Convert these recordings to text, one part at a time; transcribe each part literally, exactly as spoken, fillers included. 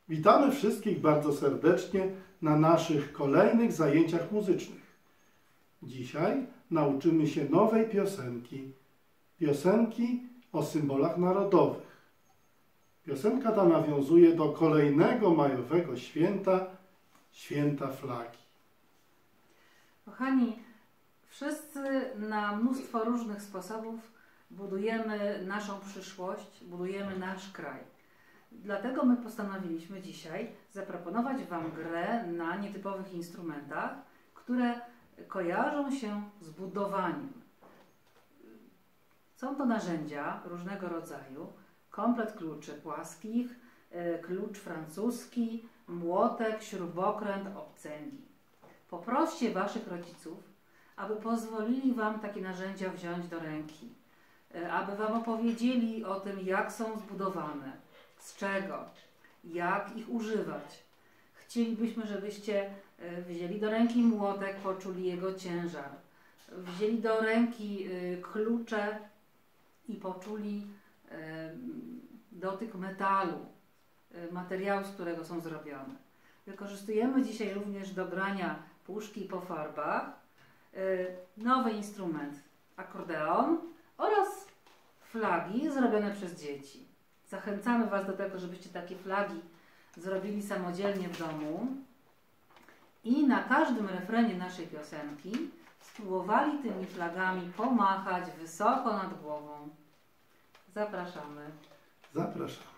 Witamy wszystkich bardzo serdecznie na naszych kolejnych zajęciach muzycznych. Dzisiaj nauczymy się nowej piosenki. Piosenki o symbolach narodowych. Piosenka ta nawiązuje do kolejnego majowego święta, święta flagi. Kochani, wszyscy na mnóstwo różnych sposobów budujemy naszą przyszłość, budujemy nasz kraj. Dlatego my postanowiliśmy dzisiaj zaproponować Wam grę na nietypowych instrumentach, które kojarzą się z budowaniem. Są to narzędzia różnego rodzaju, komplet kluczy płaskich, klucz francuski, młotek, śrubokręt, obcęgi. Poproście Waszych rodziców, aby pozwolili Wam takie narzędzia wziąć do ręki, aby Wam opowiedzieli o tym, jak są zbudowane, z czego, jak ich używać. Chcielibyśmy, żebyście wzięli do ręki młotek, poczuli jego ciężar, wzięli do ręki klucze i poczuli dotyk metalu, materiału, z którego są zrobione. Wykorzystujemy dzisiaj również do grania puszki po farbach nowy instrument, akordeon oraz flagi zrobione przez dzieci. Zachęcamy Was do tego, żebyście takie flagi zrobili samodzielnie w domu i na każdym refrenie naszej piosenki spróbowali tymi flagami pomachać wysoko nad głową. Zapraszamy. Zapraszamy.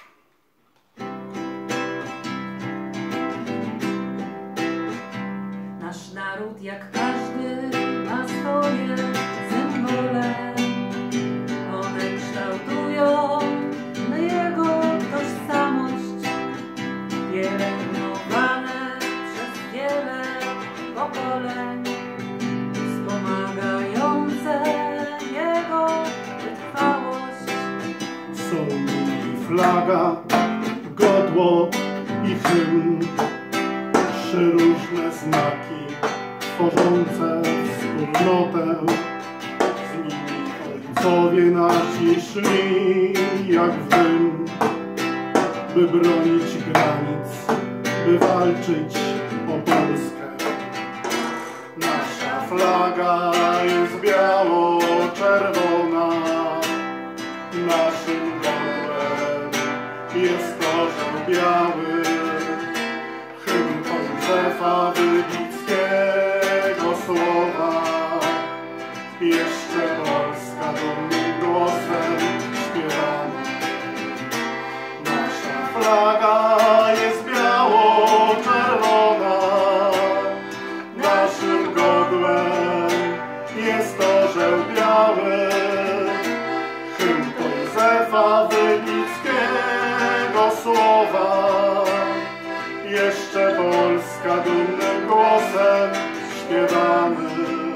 Nasz naród jak każdy ma swoje symbole. One kształtują jego tożsamość, pielęgnowane przez wiele pokoleń, wspomagające jego wytrwałość. Są i flaga, godło i hymn, trzy różne znaki tworzące wspólnotę. Z nimi ojcowie nasi szli jak w dym, by bronić granic, by walczyć o Polskę. Nasza flaga jest biało-czerwona, naszym godłem jest orzeł biały. Hymn Józefa Wybickiego słowa, jeszcze Polska dumnym głosem śpiewamy. Nasza flaga jest biało-czerwona, naszym godłem jest orzeł biały. Hymn Józefa Wybickiego słowa, jeszcze Polska dumnym głosem śpiewamy.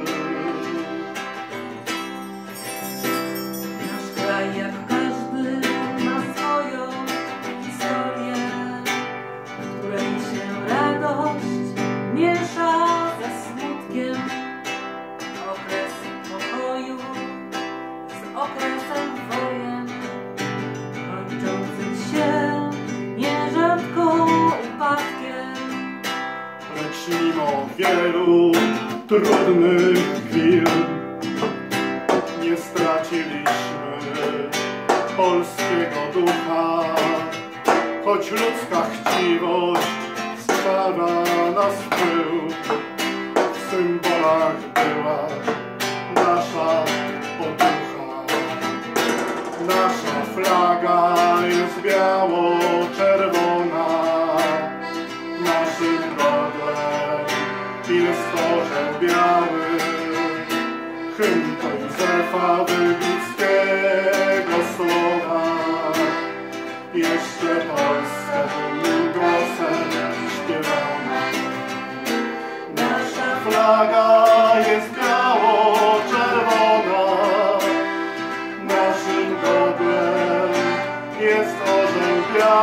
Nasz kraj jak każdy ma swoją historię, w której się radość miesza ze smutkiem. Okres pokoju z okresem wojen, kończących się nierzadko upadkiem. Lecz mimo wielu trudnych chwil nie straciliśmy polskiego ducha. Choć ludzka chciwość sprawia nas w pył, w symbolach była nasza otucha. Nasza flaga jest biało-czerwona, naszym godłem jest orzeł biały. Hymn Józefa Wybickiego słowa, jeszcze Polskę dumnym głosem śpiewamy. Nasza flaga jest biało-czerwona, naszym godłem jest orzeł biały.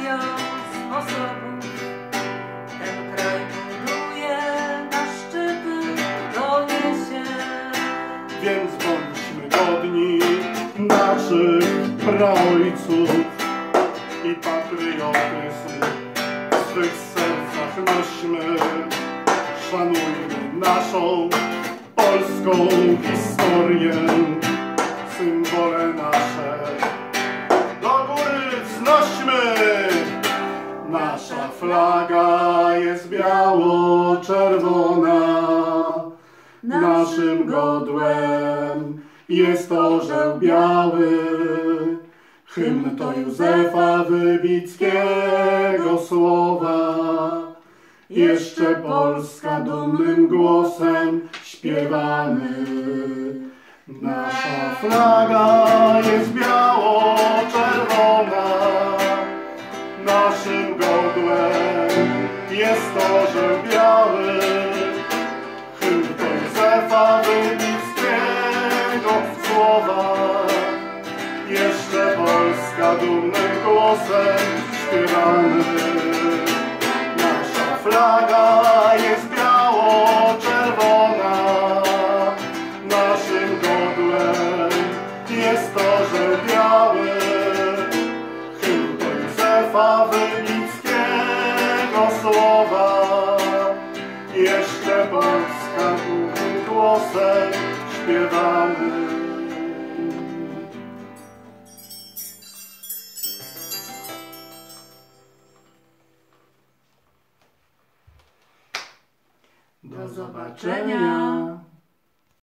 tysiąc sposobów. Ten kraj buduje, na szczyty doniesie. Więc bądźmy godni naszych praojców i patriotyzm w swych sercach nośmy. Szanujmy naszą polską historię, symbole nasze do góry wznośmy. Nasza flaga jest biało-czerwona, naszym godłem jest orzeł biały. Hymn to Józefa Wybickiego słowa, jeszcze Polska dumnym głosem śpiewamy. Nasza flaga jest biało-czerwona, naszym godłem jest orzeł biały. Hymn to Józefa Wybickiego słowa, jeszcze Polska dumnym głosem śpiewamy. Nasza flaga jest biało-czerwona, naszym godłem jest orzeł biały. Hymn to Józefa Wybickiego słowa, jeszcze Polska dumnym głosem śpiewamy. Do zobaczenia.